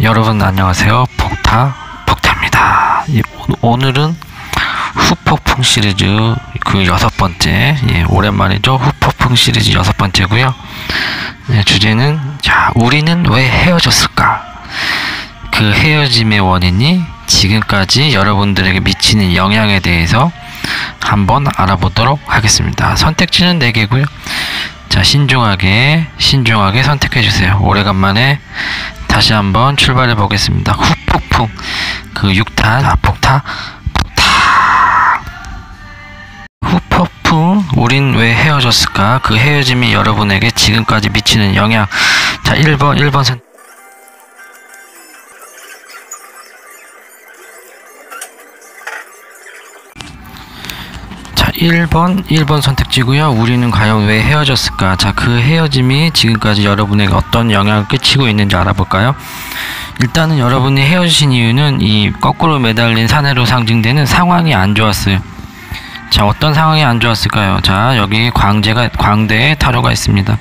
여러분 안녕하세요. 복타입니다. 오늘은 후폭풍 시리즈 그 6번째, 오랜만이죠. 후폭풍 시리즈 6번째고요. 주제는 우리는 왜 헤어졌을까? 그 헤어짐의 원인이 지금까지 여러분들에게 미치는 영향에 대해서 한번 알아보도록 하겠습니다. 선택지는 4개고요. 신중하게 선택해 주세요. 오래간만에 다시 한번 출발해 보겠습니다. 후폭풍 그 6탄 폭타. 후폭풍 우린 왜 헤어졌을까? 그 헤어짐이 여러분에게 지금까지 미치는 영향. 1번 선택. 1번 선택지고요. 우리는 과연 왜 헤어졌을까? 그 헤어짐이 지금까지 여러분에게 어떤 영향을 끼치고 있는지 알아볼까요? 일단은 여러분이 헤어지신 이유는 이 거꾸로 매달린 사내로 상징되는 상황이 안 좋았어요. 어떤 상황이 안 좋았을까요? 여기 광대에 타로가 있습니다.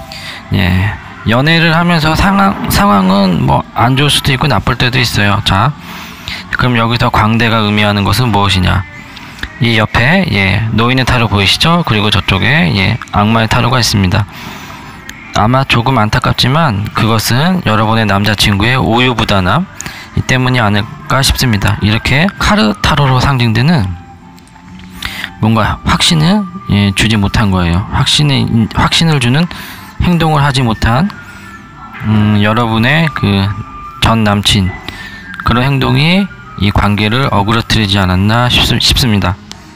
연애를 하면서 상황은 뭐 안 좋을 수도 있고 나쁠 때도 있어요. 그럼 여기서 광대가 의미하는 것은 무엇이냐? 이 옆에 노인의 타로 보이시죠? 그리고 저쪽에 악마의 타로가 있습니다. 아마 조금 안타깝지만 그것은 여러분의 남자친구의 우유부단함 때문이 아닐까 싶습니다. 이렇게 카르 타로로 상징되는 뭔가 확신을 주지 못한 거예요. 확신을 주는 행동을 하지 못한 여러분의 그 전 남친, 그런 행동이 이 관계를 어그러뜨리지 않았나 싶습니다.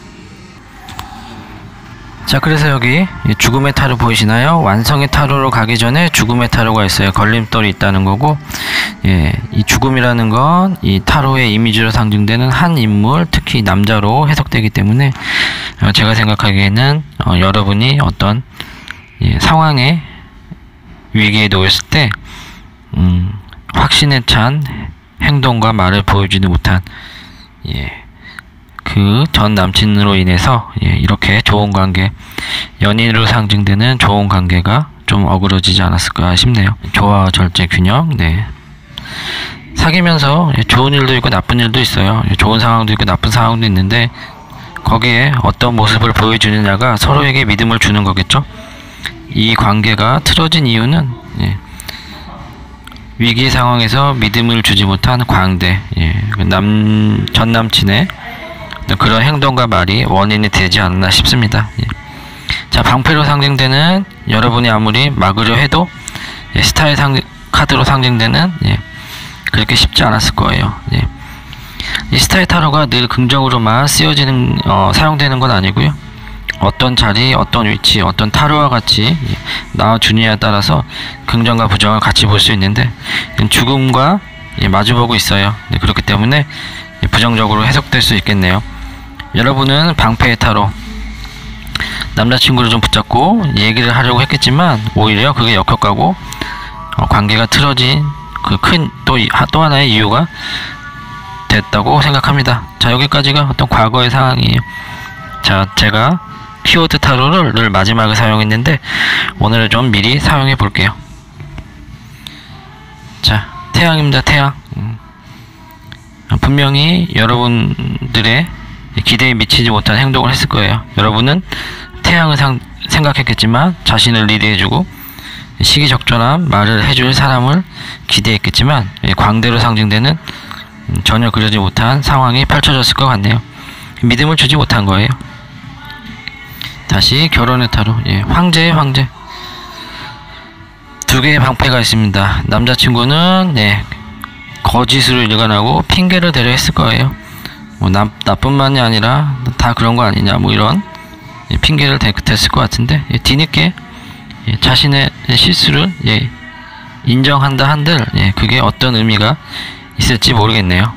그래서 여기 죽음의 타로 보이시나요? 완성의 타로로 가기 전에 죽음의 타로가 있어요. 걸림돌이 있다는 거고, 이 죽음이라는 건 이 타로의 이미지로 상징되는 한 인물, 특히 남자로 해석되기 때문에 제가 생각하기에는 여러분이 어떤 상황에 위기에 놓였을 때 확신에 찬 행동과 말을 보여주지 못한 그 전 남친으로 인해서 이렇게 좋은 관계, 연인으로 상징되는 좋은 관계가 좀 어그러지지 않았을까 싶네요. 조화와 절제 균형. 사귀면서 좋은 일도 있고 나쁜 일도 있어요. 좋은 상황도 있고 나쁜 상황도 있는데 거기에 어떤 모습을 보여주느냐가 서로에게 믿음을 주는 거겠죠. 이 관계가 틀어진 이유는 위기 상황에서 믿음을 주지 못한 광대, 전 남친의 그런 행동과 말이 원인이 되지 않나 싶습니다. 방패로 상징되는 여러분이 아무리 막으려 해도 스타의 카드로 상징되는 그렇게 쉽지 않았을 거예요. 이 스타의 타로가 늘 긍정으로만 사용되는 건 아니고요. 어떤 자리, 어떤 위치, 어떤 타로와 같이 나와주느냐에 따라서 긍정과 부정을 같이 볼 수 있는데 죽음과 마주보고 있어요. 그렇기 때문에 부정적으로 해석될 수 있겠네요. 여러분은 방패의 타로, 남자친구를 좀 붙잡고 얘기를 하려고 했겠지만 오히려 그게 역효과고 관계가 틀어진 그 큰 또 하나의 이유가 됐다고 생각합니다. 여기까지가 어떤 과거의 상황이에요. 제가 키워드 타로를 늘 마지막에 사용했는데 오늘은 좀 미리 사용해 볼게요. 태양입니다. 태양. 분명히 여러분들의 기대에 미치지 못한 행동을 했을 거예요. 여러분은 태양을 생각했겠지만 자신을 리드해주고 시기적절한 말을 해줄 사람을 기대했겠지만 광대로 상징되는 전혀 그러지 못한 상황이 펼쳐졌을 것 같네요. 믿음을 주지 못한 거예요. 다시 결혼의 타로. 황제의 황제. 2개의 방패가 있습니다. 남자친구는 거짓으로 일관하고 핑계를 대려 했을 거예요. 나뿐만이 아니라 다 그런 거 아니냐, 이런 핑계를 댔을 것 같은데 뒤늦게 자신의 실수를 인정한다 한들 그게 어떤 의미가 있을지 모르겠네요.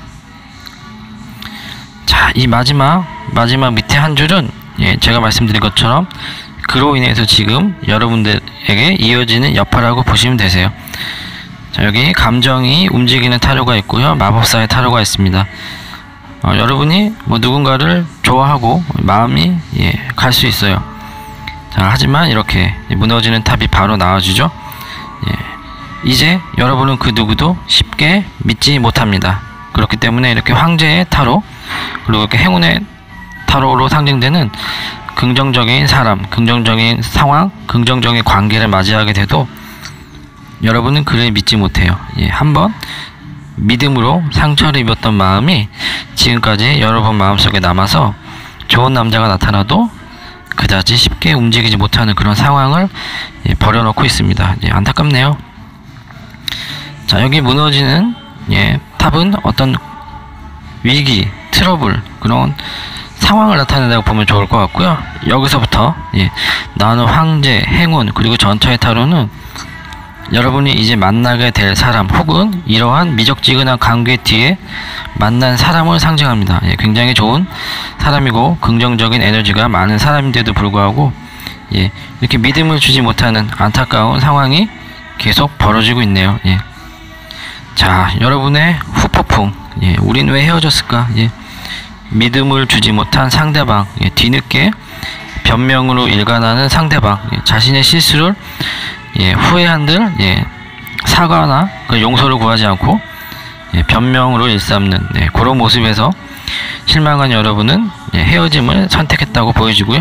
이 마지막 밑에 한 줄은 제가 말씀드린 것처럼 그로 인해서 지금 여러분들에게 이어지는 여파라고 보시면 되세요. 여기 감정이 움직이는 타로가 있고요. 마법사의 타로가 있습니다. 여러분이 누군가를 좋아하고 마음이 갈 수 있어요. 하지만 이렇게 무너지는 탑이 바로 나와주죠. 이제 여러분은 그 누구도 쉽게 믿지 못합니다. 그렇기 때문에 이렇게 황제의 타로, 그리고 이렇게 행운의 타로로 상징되는 긍정적인 사람, 긍정적인 상황, 긍정적인 관계를 맞이하게 돼도 여러분은 그를 믿지 못해요. 예, 한번 믿음으로 상처를 입었던 마음이 지금까지 여러분 마음속에 남아서 좋은 남자가 나타나도 그다지 쉽게 움직이지 못하는 그런 상황을 버려놓고 있습니다. 안타깝네요. 자, 여기 무너지는 탑은 어떤 위기, 트러블, 그런 상황을 나타낸다고 보면 좋을 것 같고요. 여기서부터 나는 황제, 행운, 그리고 전처의 타로는 여러분이 이제 만나게 될 사람 혹은 이러한 미적지근한 관계 뒤에 만난 사람을 상징합니다. 굉장히 좋은 사람이고 긍정적인 에너지가 많은 사람인데도 불구하고 이렇게 믿음을 주지 못하는 안타까운 상황이 계속 벌어지고 있네요. 자, 여러분의 후폭풍, 우린 왜 헤어졌을까? 믿음을 주지 못한 상대방, 뒤늦게 변명으로 일관하는 상대방, 자신의 실수를 후회한들 사과나 용서를 구하지 않고 변명으로 일삼는 그런 모습에서 실망한 여러분은 헤어짐을 선택했다고 보여지고요.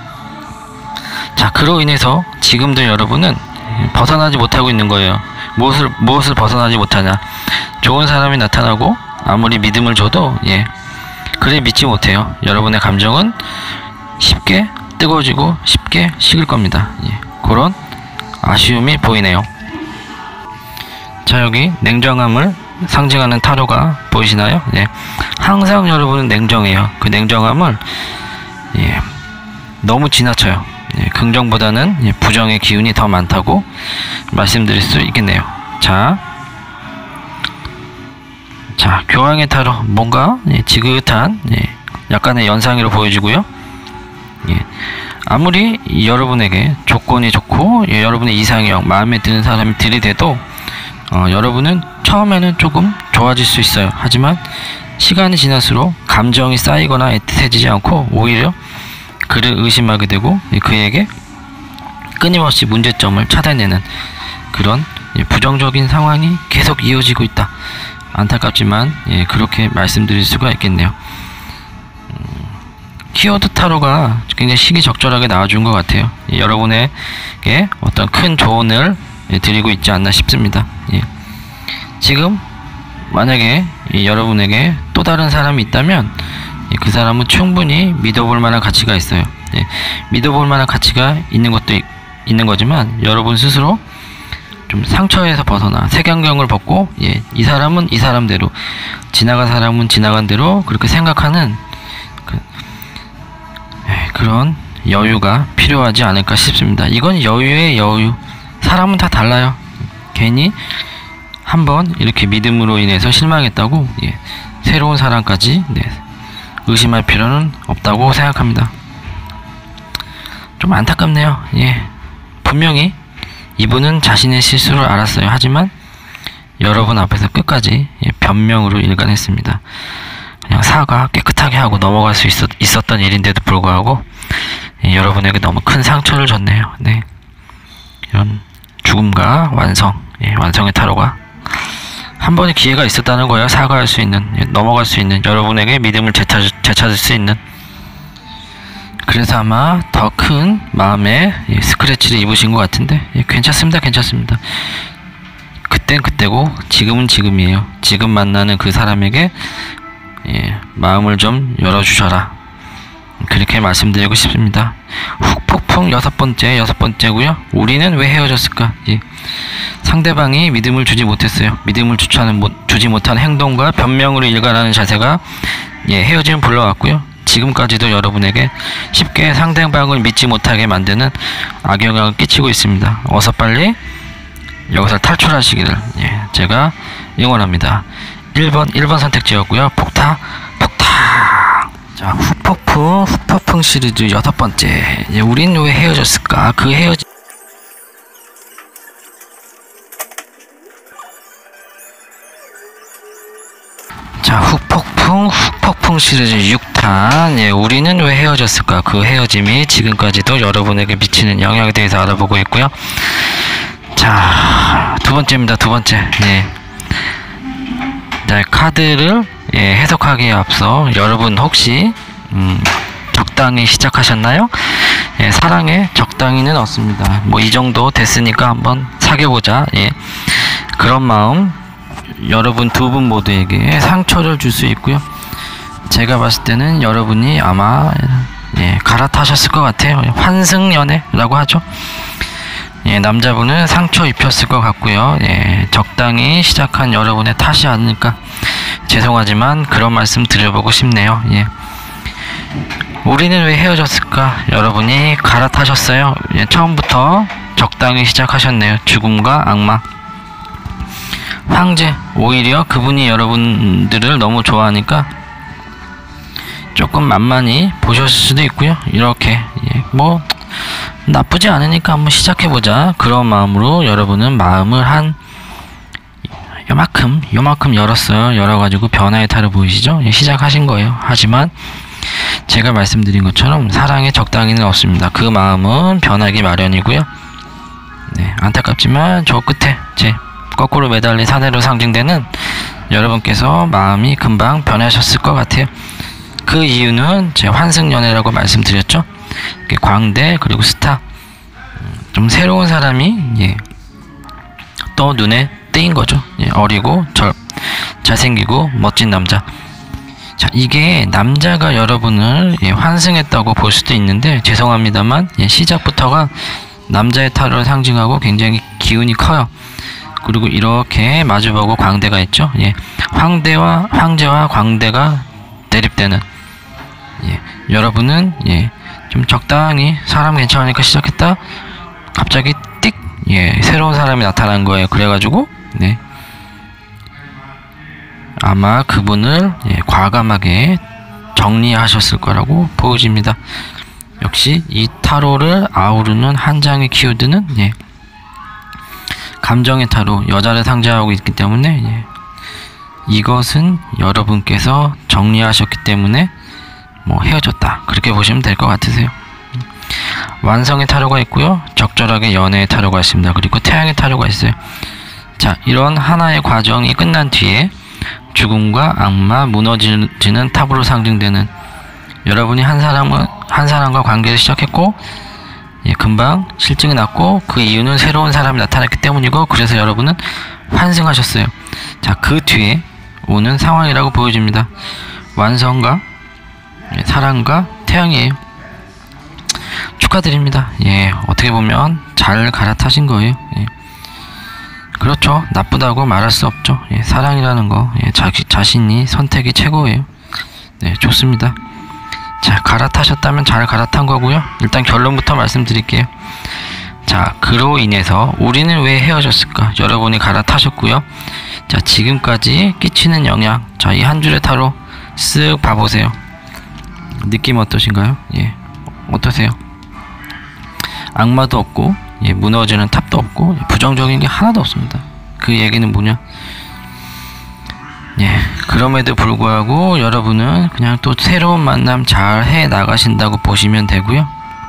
자, 그로 인해서 지금도 여러분은 벗어나지 못하고 있는 거예요. 무엇을 벗어나지 못하냐? 좋은 사람이 나타나고 아무리 믿음을 줘도 그래 믿지 못해요. 여러분의 감정은 쉽게 뜨거워지고 쉽게 식을 겁니다. 그런 아쉬움이 보이네요. 자, 여기 냉정함을 상징하는 타로가 보이시나요? 항상 여러분은 냉정해요. 그 냉정함을 너무 지나쳐요. 긍정보다는 부정의 기운이 더 많다고 말씀드릴 수 있겠네요. 자, 교황의 타로, 뭔가 지긋한 약간의 연상으로 보여지고요. 아무리 여러분에게 조건이 좋고 여러분의 이상형, 마음에 드는 사람이 들이대도 여러분은 처음에는 조금 좋아질 수 있어요. 하지만 시간이 지날수록 감정이 쌓이거나 애틋해지지 않고 오히려 그를 의심하게 되고 그에게 끊임없이 문제점을 찾아내는 그런 부정적인 상황이 계속 이어지고 있다. 안타깝지만 그렇게 말씀드릴 수가 있겠네요. 키워드 타로가 굉장히 시기적절하게 나와준 것 같아요. 여러분에게 어떤 큰 조언을 드리고 있지 않나 싶습니다. 지금 만약에 여러분에게 또 다른 사람이 있다면 그 사람은 충분히 믿어볼 만한 가치가 있어요. 믿어볼 만한 가치가 있는 것도 있는 거지만 여러분 스스로 좀 상처에서 벗어나 색안경을 벗고 이 사람은 이 사람대로, 지나간 사람은 지나간 대로 그렇게 생각하는 그런 여유가 필요하지 않을까 싶습니다. 이건 여유의 여유. 사람은 다 달라요. 괜히 한번 이렇게 믿음으로 인해서 실망했다고 새로운 사람까지 의심할 필요는 없다고 생각합니다. 좀 안타깝네요. 분명히 이분은 자신의 실수를 알았어요. 하지만 여러분 앞에서 끝까지 변명으로 일관했습니다. 그냥 사과 깨끗하게 하고 넘어갈 수 있었던 일인데도 불구하고 여러분에게 너무 큰 상처를 줬네요. 이런 죽음과 완성, 완성의 타로가 한 번의 기회가 있었다는 거예요. 사과할 수 있는, 넘어갈 수 있는, 여러분에게 믿음을 되찾을 수 있는. 그래서 아마 더 큰 마음의 스크래치를 입으신 것 같은데 괜찮습니다. 괜찮습니다. 그땐 그때고 지금은 지금이에요. 지금 만나는 그 사람에게 마음을 좀 열어주셔라. 그렇게 말씀드리고 싶습니다. 훅폭풍 여섯 번째고요. 우리는 왜 헤어졌을까? 상대방이 믿음을 주지 못했어요. 믿음을 주지 못한 행동과 변명으로 일관하는 자세가 헤어짐을 불러왔고요. 지금까지도 여러분에게 쉽게 상대방을 믿지 못하게 만드는 악영향을 끼치고 있습니다. 어서 빨리 여기서 탈출하시기를 제가 응원합니다. 1번 선택지였고요. 폭타. 자, 후폭풍 시리즈 6번째. 우린 왜 헤어졌을까? 그 헤어짐. 자, 후폭풍 시리즈 6탄. 우리는 왜 헤어졌을까? 그 헤어짐이 지금까지도 여러분에게 미치는 영향에 대해서 알아보고 있고요. 자, 두 번째입니다. 두 번째. 예. 자, 카드를 해석하기에 앞서 여러분 혹시 적당히 시작하셨나요? 예, 사랑에 적당히는 없습니다. 뭐 이 정도 됐으니까 한번 사귀어보자. 예. 그런 마음 여러분 두 분 모두에게 상처를 줄 수 있고요. 제가 봤을 때는 여러분이 아마 갈아타셨을 것 같아요. 환승연애라고 하죠. 예, 남자분은 상처 입혔을 것 같고요. 예, 적당히 시작한 여러분의 탓이 아닐까. 죄송하지만 그런 말씀 드려보고 싶네요. 예. 우리는 왜 헤어졌을까? 여러분이 갈아타셨어요. 예, 처음부터 적당히 시작하셨네요. 죽음과 악마. 황제, 오히려 그분이 여러분들을 너무 좋아하니까 조금 만만히 보셨을 수도 있고요. 이렇게 뭐 나쁘지 않으니까 한번 시작해보자, 그런 마음으로 여러분은 마음을 한 요만큼 열었어요. 열어가지고 변화의 타로 보이시죠? 시작하신 거예요. 하지만 제가 말씀드린 것처럼 사랑에 적당히는 없습니다. 그 마음은 변하기 마련이고요. 네, 안타깝지만 저 끝에 제 거꾸로 매달린 사내로 상징되는 여러분께서 마음이 금방 변하셨을 것 같아요. 그 이유는 제 환승연애라고 말씀드렸죠. 광대 그리고 스타, 좀 새로운 사람이 또 눈에 띄인 거죠. 어리고 잘생기고 멋진 남자. 자, 이게 남자가 여러분을 환승했다고 볼 수도 있는데, 죄송합니다만 시작부터가 남자의 타로를 상징하고 굉장히 기운이 커요. 그리고 이렇게 마주보고 광대가 있죠. 황제와 광대가 대립되는, 여러분은 좀 적당히 사람 괜찮으니까 시작했다, 갑자기 띡 새로운 사람이 나타난 거예요. 그래가지고 아마 그분을 과감하게 정리하셨을 거라고 보여집니다. 역시 이 타로를 아우르는 한 장의 키워드는 감정의 타로, 여자를 상징하고 있기 때문에 이것은 여러분께서 정리하셨기 때문에 뭐 헤어졌다, 그렇게 보시면 될 것 같으세요. 완성의 타로가 있고요, 적절하게 연애의 타로가 있습니다. 그리고 태양의 타로가 있어요. 자, 이런 하나의 과정이 끝난 뒤에 죽음과 악마, 무너지는 탑으로 상징되는, 여러분이 한 사람과 관계를 시작했고 금방 실증이 났고, 그 이유는 새로운 사람이 나타났기 때문이고, 그래서 여러분은 환승하셨어요. 자, 그 뒤에 오는 상황이라고 보여집니다. 완성과 사랑과 태양이에요. 축하드립니다. 어떻게 보면 잘 갈아타신 거예요. 그렇죠. 나쁘다고 말할 수 없죠. 사랑이라는 거 자신이 선택이 최고예요. 네, 좋습니다. 자, 갈아타셨다면 잘 갈아탄 거고요. 일단 결론부터 말씀드릴게요. 자, 그로 인해서 우리는 왜 헤어졌을까? 여러분이 갈아타셨고요. 자, 지금까지 끼치는 영향, 자, 이 한 줄의 타로 쓱 봐보세요. 느낌 어떠신가요? 어떠세요? 악마도 없고 무너지는 탑도 없고 부정적인 게 하나도 없습니다. 그 얘기는 뭐냐? 그럼에도 불구하고 여러분은 그냥 또 새로운 만남 잘 해 나가신다고 보시면 되고요.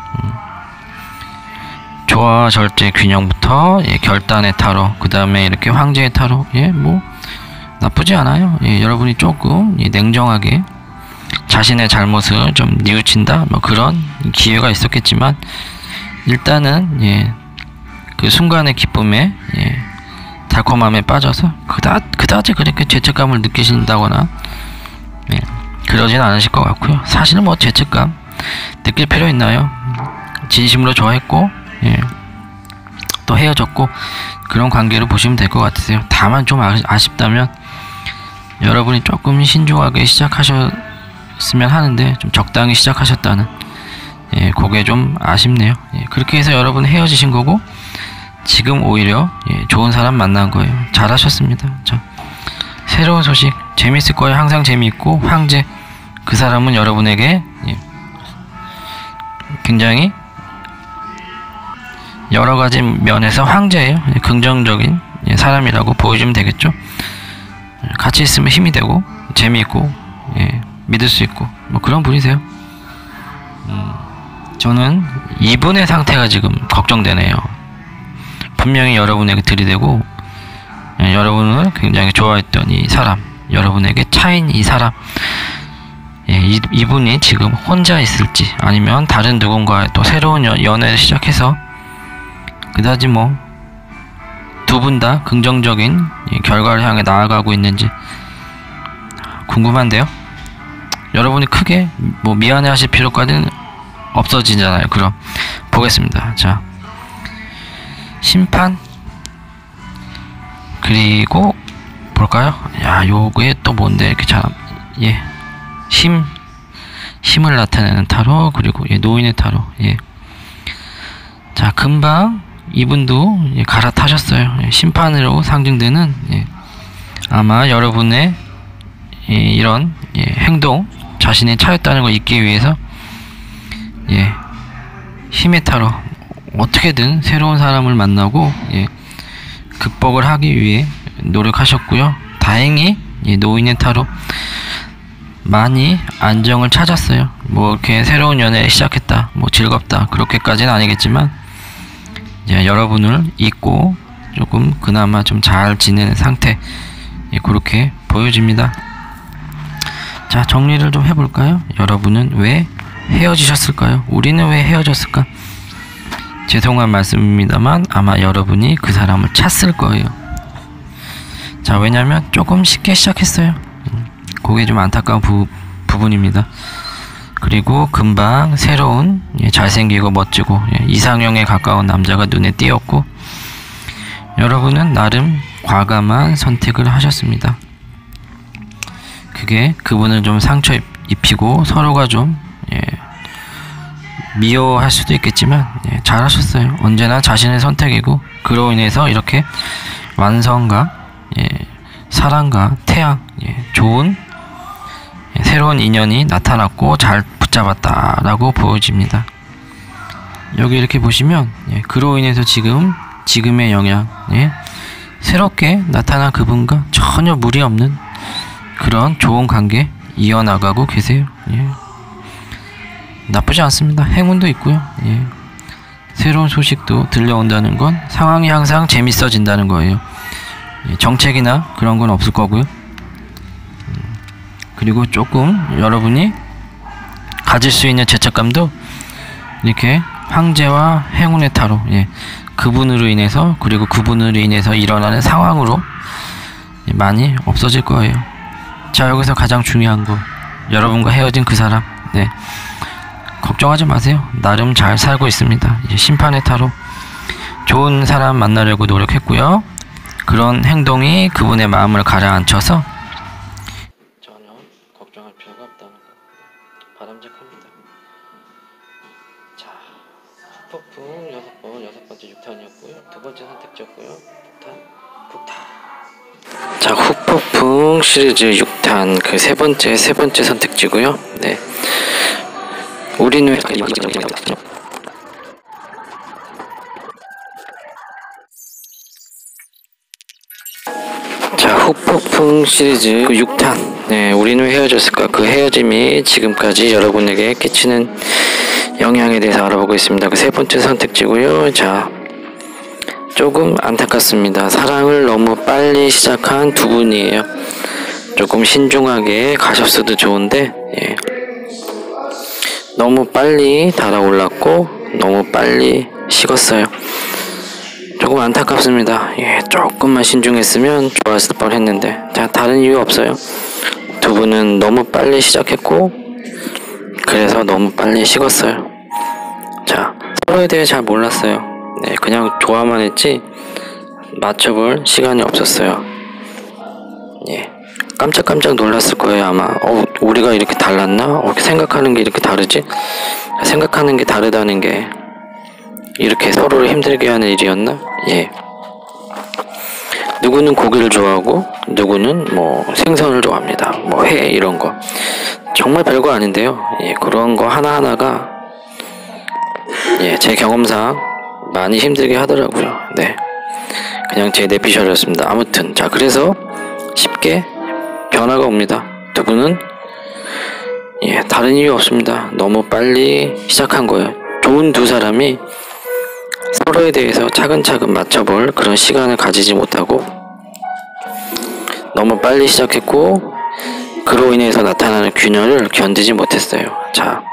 조화와 절제 균형부터 결단의 타로, 그 다음에 이렇게 황제의 타로, 뭐 나쁘지 않아요. 여러분이 조금 냉정하게 자신의 잘못을 좀 뉘우친다, 뭐 그런 기회가 있었겠지만, 일단은 그 순간의 기쁨에 달콤함에 빠져서 그다지 그렇게 죄책감을 느끼신다거나 그러진 않으실 것 같고요. 사실은 뭐 죄책감 느낄 필요 있나요? 진심으로 좋아했고 또 헤어졌고 그런 관계로 보시면 될 것 같으세요. 다만 좀 아쉽다면 여러분이 조금 신중하게 시작하셨으면 하는데, 좀 적당히 시작하셨다는 그게 좀 아쉽네요. 그렇게 해서 여러분 헤어지신 거고, 지금 오히려 좋은 사람 만난 거예요. 잘하셨습니다. 자, 새로운 소식 재밌을 거예요. 항상 재미있고, 황제, 그 사람은 여러분에게 굉장히 여러가지 면에서 황제예요. 긍정적인 사람이라고 보여주면 되겠죠. 같이 있으면 힘이 되고 재미있고 믿을 수 있고 뭐 그런 분이세요. 저는 이분의 상태가 지금 걱정되네요. 분명히 여러분에게 들이대고 여러분을 굉장히 좋아했던 이 사람, 여러분에게 차인 이 사람, 이분이 지금 혼자 있을지 아니면 다른 누군가의 또 새로운 연애를 시작해서 그다지 뭐 두 분 다 긍정적인 결과를 향해 나아가고 있는지 궁금한데요. 여러분이 크게 뭐 미안해 하실 필요까지는 없어지잖아요. 그럼 보겠습니다. 자, 심판, 그리고 볼까요? 야, 요게 또 뭔데 이렇게 잘, 힘을 나타내는 타로, 그리고 노인의 타로. 자, 금방 이분도 갈아타셨어요. 심판으로 상징되는, 아마 여러분의 이런 행동, 자신이 차였다는 걸 잊기 위해서 힘의 타로, 어떻게든 새로운 사람을 만나고 극복을 하기 위해 노력하셨고요. 다행히 노인의 타로, 많이 안정을 찾았어요. 뭐 이렇게 새로운 연애를 시작했다, 뭐 즐겁다, 그렇게까지는 아니겠지만 여러분을 잊고 조금 그나마 좀 잘 지내는 상태, 그렇게 보여집니다. 자, 정리를 좀 해볼까요? 여러분은 왜 헤어지셨을까요? 우리는 왜 헤어졌을까? 죄송한 말씀입니다만 아마 여러분이 그 사람을 찾을 거예요. 자, 왜냐면 조금 쉽게 시작했어요. 그게 좀 안타까운 부분입니다. 그리고 금방 새로운 잘생기고 멋지고 이상형에 가까운 남자가 눈에 띄었고, 여러분은 나름 과감한 선택을 하셨습니다. 그게 그분을 좀 상처 입히고 서로가 좀 미워할 수도 있겠지만 잘하셨어요. 언제나 자신의 선택이고, 그로 인해서 이렇게 완성과 사랑과 태양, 좋은 새로운 인연이 나타났고 잘 붙잡았다라고 보여집니다. 여기 이렇게 보시면 그로 인해서 지금의 영향, 새롭게 나타난 그분과 전혀 무리 없는 그런 좋은 관계 이어나가고 계세요. 나쁘지 않습니다. 행운도 있고요. 새로운 소식도 들려온다는 건 상황이 항상 재밌어진다는 거예요. 정책이나 그런 건 없을 거고요. 그리고 조금 여러분이 가질 수 있는 죄책감도 이렇게 황제와 행운의 타로, 그분으로 인해서, 그리고 그분으로 인해서 일어나는 상황으로 많이 없어질 거예요. 자, 여기서 가장 중요한 거, 여러분과 헤어진 그 사람, 걱정하지 마세요. 나름 잘 살고 있습니다. 심판의 타로, 좋은 사람 만나려고 노력했고요. 그런 행동이 그분의 마음을 가라앉혀서 전혀 걱정할 필요가 없다는 거, 바람직합니다. 자, 후폭풍 6번, 6번째 6탄이었고요. 두 번째 선택지였고요. 북탄. 자, 후폭풍 시리즈 6탄 그 세 번째 선택지고요. 우리는 자, 후폭풍 시리즈 6탄, 우리는 왜 헤어졌을까? 그 헤어짐이 지금까지 여러분에게 끼치는 영향에 대해서 알아보고 있습니다. 그 세 번째 선택지고요. 자, 조금 안타깝습니다. 사랑을 너무 빨리 시작한 두 분이에요. 조금 신중하게 가셨어도 좋은데 너무 빨리 달아올랐고 너무 빨리 식었어요. 조금 안타깝습니다. 조금만 신중했으면 좋았을 뻔했는데, 자, 다른 이유 없어요. 두 분은 너무 빨리 시작했고 그래서 너무 빨리 식었어요. 자, 서로에 대해 잘 몰랐어요. 그냥 좋아만 했지 맞춰볼 시간이 없었어요. 깜짝깜짝 놀랐을 거예요. 아마 우리가 이렇게 달랐나? 생각하는 게 이렇게 다르지? 생각하는 게 다르다는 게 이렇게 서로를 힘들게 하는 일이었나? 누구는 고기를 좋아하고 누구는 뭐 생선을 좋아합니다. 뭐 회 이런 거 정말 별거 아닌데요. 그런 거 하나하나가 제 경험상 많이 힘들게 하더라고요. 그냥 제 내피셜이었습니다. 아무튼 자, 그래서 쉽게 변화가 옵니다. 두 분은 다른 이유 없습니다. 너무 빨리 시작한 거예요. 좋은 두 사람이 서로에 대해서 차근차근 맞춰볼 그런 시간을 가지지 못하고 너무 빨리 시작했고 그로 인해서 나타나는 균열을 견디지 못했어요. 자,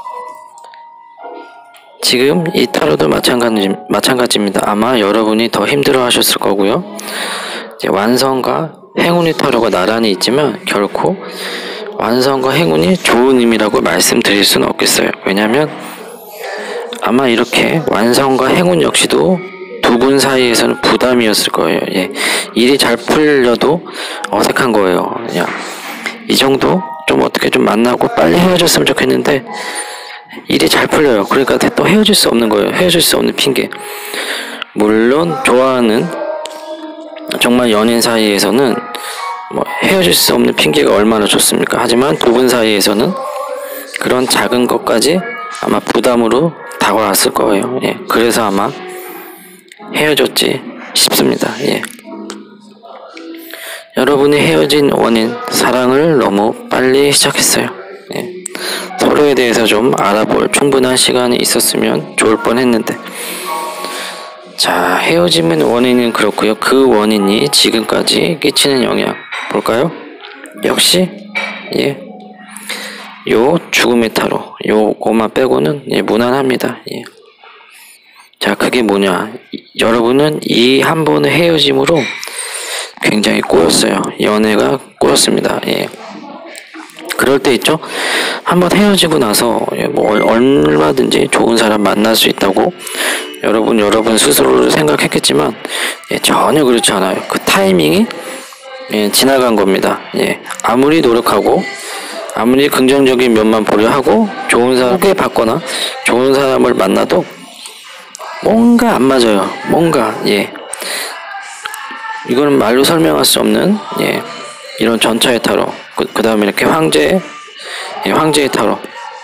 지금 이 타로도 마찬가지입니다. 아마 여러분이 더 힘들어 하셨을 거고요. 이제 완성과 행운의 타로가 나란히 있지만 결코 완성과 행운이 좋은 의미라고 말씀드릴 수는 없겠어요. 왜냐하면 아마 이렇게 완성과 행운 역시도 두 분 사이에서는 부담이었을 거예요. 예. 일이 잘 풀려도 어색한 거예요. 그냥 이 정도 좀 어떻게 좀 만나고 빨리 헤어졌으면 좋겠는데 일이 잘 풀려요. 그러니까 또 헤어질 수 없는 거예요. 헤어질 수 없는 핑계. 물론 좋아하는 정말 연인 사이에서는 뭐 헤어질 수 없는 핑계가 얼마나 좋습니까? 하지만 두 분 사이에서는 그런 작은 것까지 아마 부담으로 다가왔을 거예요. 예. 그래서 아마 헤어졌지 싶습니다. 예. 여러분이 헤어진 원인, 사랑을 너무 빨리 시작했어요. 예. 서로에 대해서 좀 알아볼 충분한 시간이 있었으면 좋을 뻔했는데, 자, 헤어짐의 원인은 그렇고요. 그 원인이 지금까지 끼치는 영향 볼까요? 역시 예, 요 죽음의 타로 요거만 빼고는 예, 무난합니다. 예. 자, 그게 뭐냐? 여러분은 이 한 번의 헤어짐으로 굉장히 꼬였어요. 연애가 꼬였습니다. 예. 그럴 때 있죠? 한번 헤어지고 나서 뭐 얼마든지 좋은 사람 만날 수 있다고 여러분 스스로를 생각했겠지만 예, 전혀 그렇지 않아요. 그 타이밍이 예, 지나간 겁니다. 예. 아무리 노력하고 아무리 긍정적인 면만 보려 하고 좋은 사람 소개받거나 좋은 사람을 만나도 뭔가 안 맞아요. 뭔가 예. 이거는 말로 설명할 수 없는 예, 이런 전차의 타로 그 다음에 이렇게 황제의 타로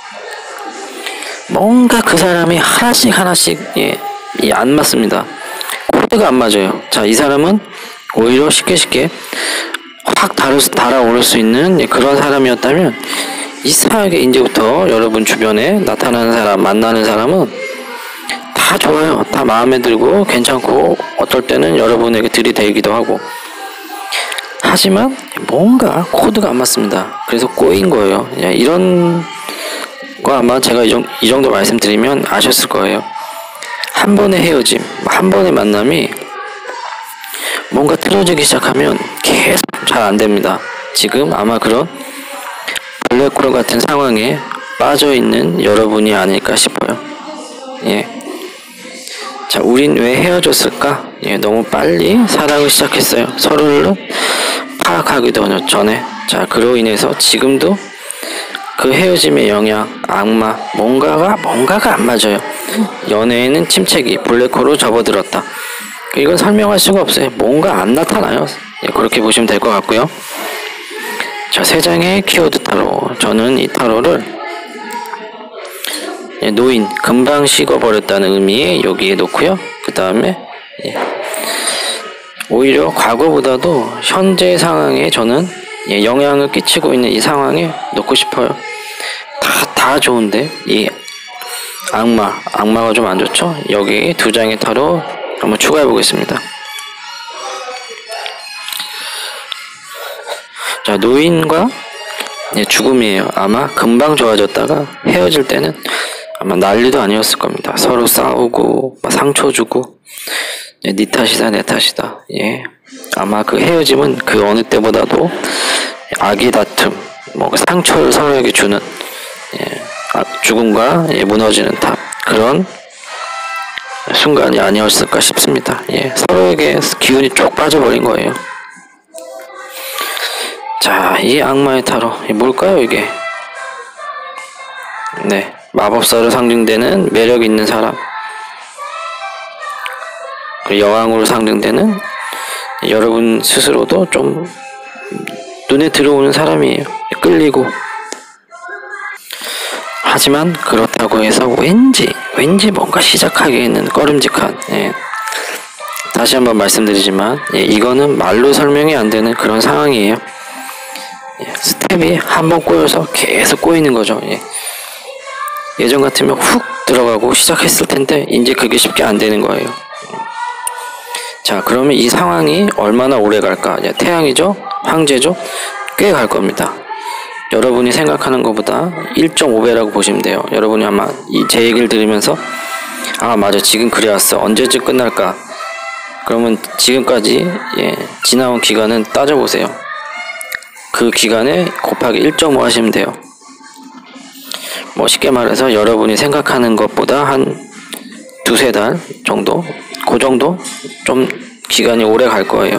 뭔가 그 사람이 하나씩 예, 안 맞습니다. 코드가 안 맞아요. 자, 이 사람은 오히려 쉽게 확 달아오를 수 있는 예, 그런 사람이었다면 이상하게 이제부터 여러분 주변에 나타나는 사람, 만나는 사람은 다 좋아요. 다 마음에 들고 괜찮고 어떨 때는 여러분에게 들이대기도 하고, 하지만 뭔가 코드가 안 맞습니다. 그래서 꼬인 거예요. 이런 거 아마 제가 이 정도 말씀드리면 아셨을 거예요. 한 번의 헤어짐, 한 번의 만남이 뭔가 틀어지기 시작하면 계속 잘 안 됩니다. 지금 아마 그런 블랙홀 같은 상황에 빠져 있는 여러분이 아닐까 싶어요. 예. 자, 우린 왜 헤어졌을까? 예, 너무 빨리 사랑을 시작했어요. 서로를 파악하기도 전에. 자, 그로 인해서 지금도 그 헤어짐의 영향, 악마, 뭔가가 안 맞아요. 연애에는 침체기, 블랙홀로 접어들었다. 이건 설명할 수가 없어요. 뭔가 안 나타나요. 예, 그렇게 보시면 될 것 같고요. 자, 3장의 키워드 타로. 저는 이 타로를 예, 노인, 금방 식어버렸다는 의미에 여기에 놓고요. 그 다음에 예, 오히려 과거보다도 현재 상황에 저는 예, 영향을 끼치고 있는 이 상황에 놓고 싶어요. 다 좋은데 이 악마가 좀 안 좋죠? 여기 2장의 타로 한번 추가해 보겠습니다. 자, 노인과 예, 죽음이에요. 아마 금방 좋아졌다가 헤어질 때는 아마 난리도 아니었을 겁니다. 서로 싸우고 상처 주고 예, 네 탓이다 내 탓이다. 예, 아마 그 헤어짐은 그 어느 때보다도 아기 다툼, 뭐 상처를 서로에게 주는 예, 죽음과 예, 무너지는 탑, 그런 순간이 아니었을까 싶습니다. 예, 서로에게 기운이 쭉 빠져버린 거예요. 자, 이 악마의 타로 뭘까요 이게? 네, 마법사로 상징되는 매력 있는 사람, 여왕으로 상징되는 여러분 스스로도 좀 눈에 들어오는 사람이에요. 끌리고. 하지만 그렇다고 해서 왠지 뭔가 시작하기에는 꺼림직한 예. 다시 한번 말씀드리지만 예, 이거는 말로 설명이 안 되는 그런 상황이에요. 예, 스텝이 한번 꼬여서 계속 꼬이는 거죠. 예. 예전 같으면 훅 들어가고 시작했을 텐데 이제 그게 쉽게 안 되는 거예요. 자, 그러면 이 상황이 얼마나 오래 갈까? 예, 태양이죠? 황제죠? 꽤 갈 겁니다. 여러분이 생각하는 것보다 1.5배라고 보시면 돼요. 여러분이 아마 제 얘기를 들으면서 아 맞아 지금 그래왔어 언제쯤 끝날까? 그러면 지금까지 지나온 기간은 따져보세요. 그 기간에 곱하기 1.5 하시면 돼요. 뭐 쉽게 말해서 여러분이 생각하는 것보다 한 두세 달 정도? 그 정도? 좀 기간이 오래 갈 거예요.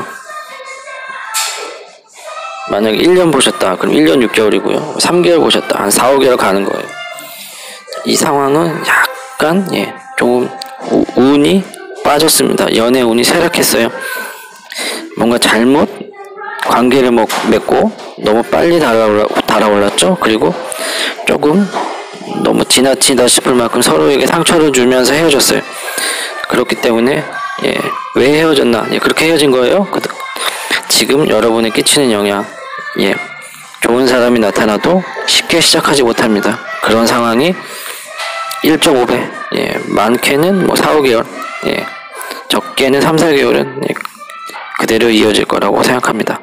만약에 1년 보셨다. 그럼 1년 6개월이고요. 3개월 보셨다. 한 4, 5개월 가는 거예요. 이 상황은 약간 조금 운이 빠졌습니다. 연애 운이 쇠락했어요. 뭔가 잘못 관계를 맺고 너무 빨리 달아올랐죠. 그리고 조금 너무 지나치다 싶을 만큼 서로에게 상처를 주면서 헤어졌어요. 그렇기 때문에 왜 헤어졌나? 그렇게 헤어진 거예요. 지금 여러분에 끼치는 영향 좋은 사람이 나타나도 쉽게 시작하지 못합니다. 그런 상황이 1.5배 많게는 뭐 4, 5개월 적게는 3, 4개월은 그대로 이어질 거라고 생각합니다.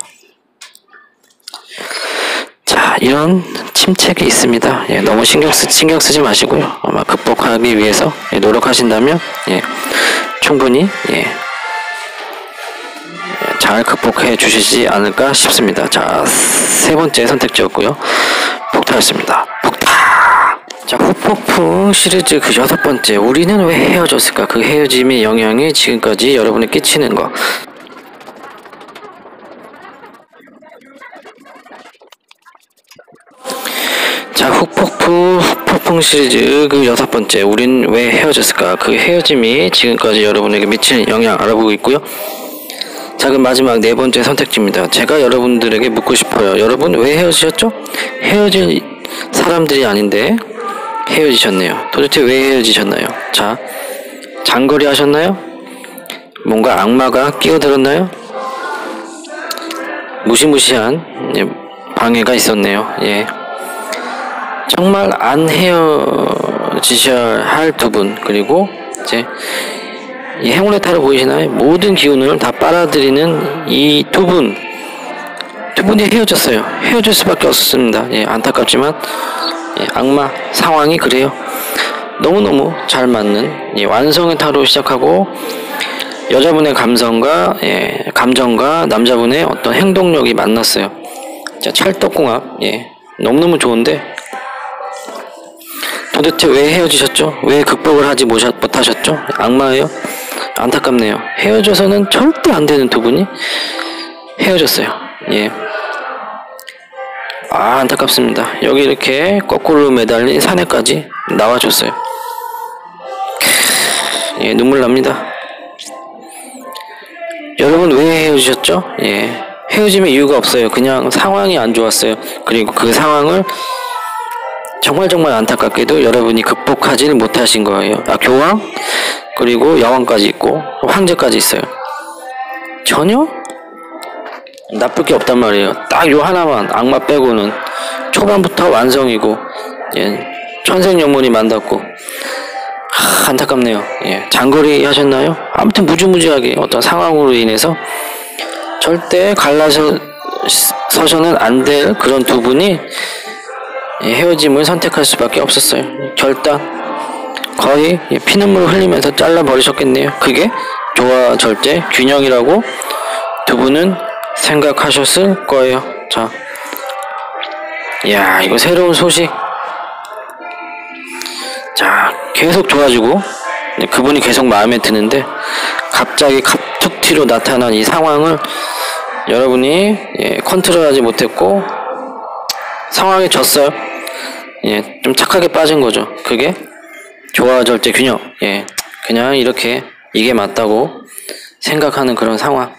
자, 이런 침체기 있습니다. 너무 신경 쓰지 마시고요. 아마 극복하기 위해서 노력하신다면 충분히 잘 극복해 주시지 않을까 싶습니다. 자, 세 번째 선택지였고요. 폭탄이었습니다. 폭탄! 자, 후폭풍 시리즈 그 6번째. 우리는 왜 헤어졌을까? 그 헤어짐의 영향이 지금까지 여러분에 끼치는 거. 자, 후폭풍 시리즈 그 6번째. 우린 왜 헤어졌을까? 그 헤어짐이 지금까지 여러분에게 미치는 영향 알아보고 있고요. 자, 그럼 마지막 네 번째 선택지입니다. 제가 여러분들에게 묻고 싶어요. 여러분 왜 헤어지셨죠? 헤어질 사람들이 아닌데 헤어지셨네요. 도대체 왜 헤어지셨나요? 자, 장거리 하셨나요? 뭔가 악마가 끼어들었나요? 무시무시한 방해가 있었네요. 정말 안 헤어지셔야 할 두 분, 그리고 이제 이 행운의 타로 보이시나요? 모든 기운을 다 빨아들이는 이 두 분이 헤어졌어요. 헤어질 수밖에 없었습니다. 안타깝지만 악마 상황이 그래요. 너무너무 잘 맞는 완성의 타로 시작하고 여자분의 감정과 남자분의 어떤 행동력이 만났어요. 자, 찰떡궁합 너무너무 좋은데 도대체 왜 헤어지셨죠? 왜 극복을 하지 못하셨죠? 악마예요? 안타깝네요. 헤어져서는 절대 안 되는 두 분이 헤어졌어요. 안타깝습니다. 여기 이렇게 거꾸로 매달린 사내까지 나와줬어요. 눈물 납니다. 여러분 왜 헤어지셨죠? 헤어짐의 이유가 없어요. 그냥 상황이 안 좋았어요. 그리고 그 상황을 정말 안타깝게도 여러분이 극복하지를 못하신 거예요. 교황? 그리고 여왕까지 있고 황제까지 있어요. 전혀 나쁠 게 없단 말이에요. 딱 요 하나만 악마 빼고는 초반부터 완성이고 천생연분이 만났고 안타깝네요. 장거리 하셨나요? 아무튼 무지무지하게 어떤 상황으로 인해서 절대 갈라서서는 안 될 그런 두 분이 헤어짐을 선택할 수밖에 없었어요. 결단 거의 피눈물 흘리면서 잘라버리셨겠네요. 그게 조화 절제 균형이라고 두 분은 생각하셨을 거예요. 자, 이야 이거 새로운 소식. 자, 계속 좋아지고 그분이 계속 마음에 드는데 갑자기 갑툭튀로 나타난 이 상황을 여러분이 컨트롤하지 못했고 상황에 졌어요. 좀 착하게 빠진 거죠. 그게 조화 절제 균형. 그냥 이렇게 이게 맞다고 생각하는 그런 상황.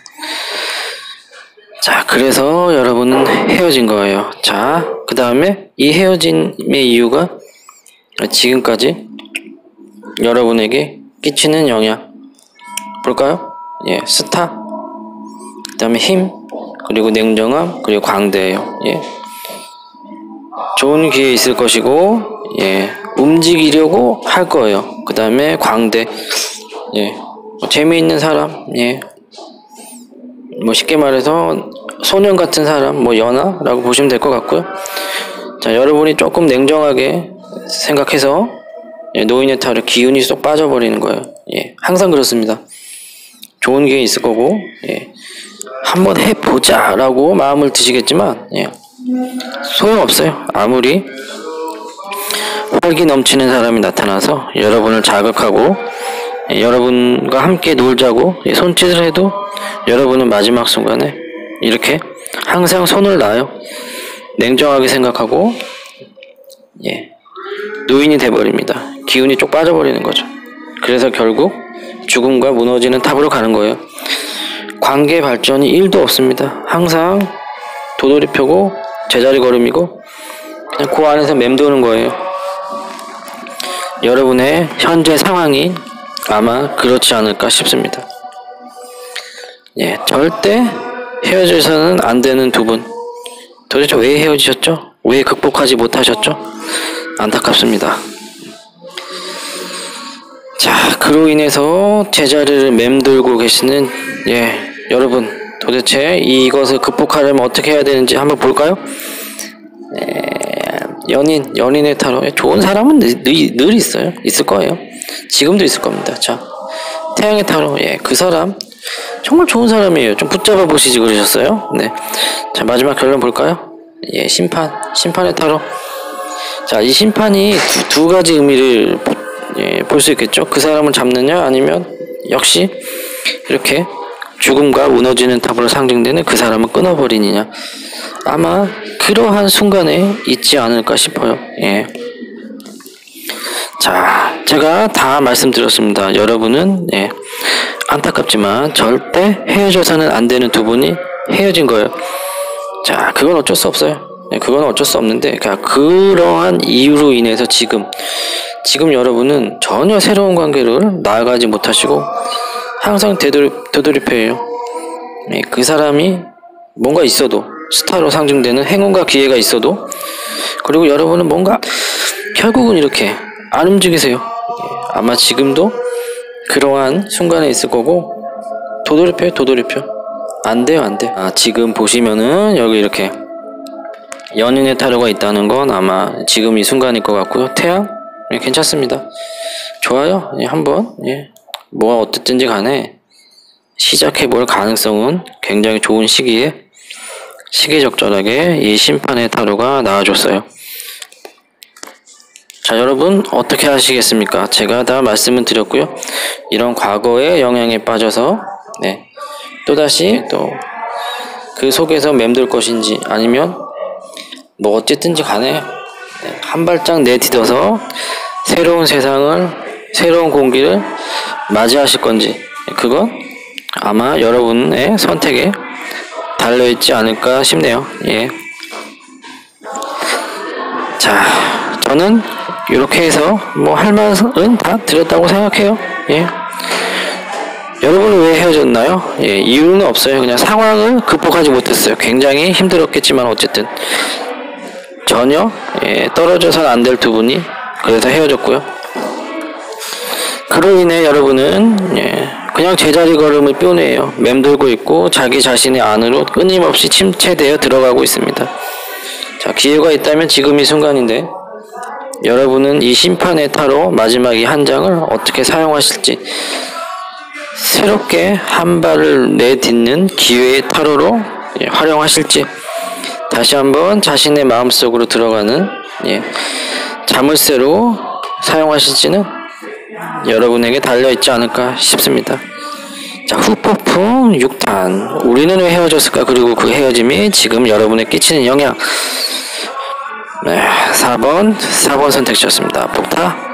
자, 그래서 여러분은 헤어진 거예요. 자, 그 다음에 이 헤어짐의 이유가 지금까지 여러분에게 끼치는 영향 볼까요? 스타, 그 다음에 힘, 그리고 냉정함, 그리고 광대예요. 좋은 기회 있을 것이고 움직이려고 할 거예요. 그 다음에 광대, 재미있는 사람, 뭐 쉽게 말해서 소년 같은 사람, 뭐 연하라고 보시면 될 것 같고요. 자, 여러분이 조금 냉정하게 생각해서 노인의 타로 기운이 쏙 빠져버리는 거예요. 예, 항상 그렇습니다. 좋은 기회 있을 거고, 예, 한번 해보자 라고 마음을 드시겠지만, 예, 소용없어요. 아무리 활기 넘치는 사람이 나타나서 여러분을 자극하고, 예, 여러분과 함께 놀자고 손짓을 해도 여러분은 마지막 순간에 이렇게 항상 손을 놔요. 냉정하게 생각하고, 예, 노인이 돼버립니다. 기운이 쪽 빠져버리는 거죠. 그래서 결국 죽음과 무너지는 탑으로 가는 거예요. 관계 발전이 1도 없습니다. 항상 도돌이표고 제자리 걸음이고 그냥 그 안에서 맴도는 거예요. 여러분의 현재 상황이 아마 그렇지 않을까 싶습니다. 예, 절대 헤어져서는 안 되는 두 분. 도대체 왜 헤어지셨죠? 왜 극복하지 못하셨죠? 안타깝습니다. 자, 그로 인해서 제자리를 맴돌고 계시는, 예, 여러분, 도대체 이것을 극복하려면 어떻게 해야 되는지 한번 볼까요? 연인의 타로. 좋은 사람은 늘 있어요. 있을 거예요. 지금도 있을 겁니다. 자, 태양의 타로. 예, 그 사람 정말 좋은 사람이에요. 좀 붙잡아 보시지 그러셨어요. 네. 자, 마지막 결론 볼까요? 예, 심판의 타로. 자, 이 심판이 두 가지 의미를, 예, 볼 수 있겠죠. 그 사람을 잡느냐, 아니면 역시 이렇게 죽음과 무너지는 탑으로 상징되는 그 사람을 끊어버리느냐. 아마 그러한 순간에 있지 않을까 싶어요. 예. 자, 제가 다 말씀드렸습니다. 여러분은, 예, 안타깝지만 절대 헤어져서는 안 되는 두 분이 헤어진 거예요. 자, 그건 어쩔 수 없어요. 예, 그건 어쩔 수 없는데, 그러한 이유로 인해서 지금 여러분은 전혀 새로운 관계를 나아가지 못하시고 항상 되돌이표예요. 예, 그 사람이 뭔가 있어도, 스타로 상징되는 행운과 기회가 있어도, 그리고 여러분은 뭔가 결국은 이렇게 안 움직이세요. 예, 아마 지금도 그러한 순간에 있을 거고, 도돌이표. 안 돼요. 아, 지금 보시면은 여기 이렇게 연인의 타로가 있다는 건 아마 지금 이 순간일 것 같고요. 태양? 예, 괜찮습니다. 좋아요. 예, 한번, 예, 뭐가 어떻든지 간에 시작해볼 가능성은 굉장히 좋은 시기에 시기적절하게 이 심판의 타로가 나와줬어요. 자, 여러분 어떻게 하시겠습니까? 제가 다 말씀을 드렸고요. 이런 과거의 영향에 빠져서, 네, 또다시 또 그 속에서 맴돌 것인지, 아니면 뭐 어쨌든지 간에, 네, 한 발짝 내딛어서 새로운 세상을, 새로운 공기를 맞이하실 건지, 그건 아마 여러분의 선택에 달려있지 않을까 싶네요. 예. 자, 저는 이렇게 해서 뭐 할 말은 다 드렸다고 생각해요. 예. 여러분은 왜 헤어졌나요? 예, 이유는 없어요. 그냥 상황을 극복하지 못했어요. 굉장히 힘들었겠지만 어쨌든 전혀, 예, 떨어져서는 안 될 두 분이 그래서 헤어졌고요. 그로 인해 여러분은, 예, 그냥 제자리 걸음을 뼈내요. 맴돌고 있고 자기 자신의 안으로 끊임없이 침체되어 들어가고 있습니다. 자, 기회가 있다면 지금 이 순간인데, 여러분은 이 심판의 타로 마지막 이 한 장을 어떻게 사용하실지, 새롭게 한 발을 내딛는 기회의 타로로, 예, 활용하실지, 다시 한번 자신의 마음속으로 들어가는, 예, 자물쇠로 사용하실지는 여러분에게 달려있지 않을까 싶습니다. 자, 후폭풍 6탄. 우리는 왜 헤어졌을까? 그리고 그 헤어짐이 지금 여러분에 끼치는 영향. 네, 4번 선택지였습니다. 폭타.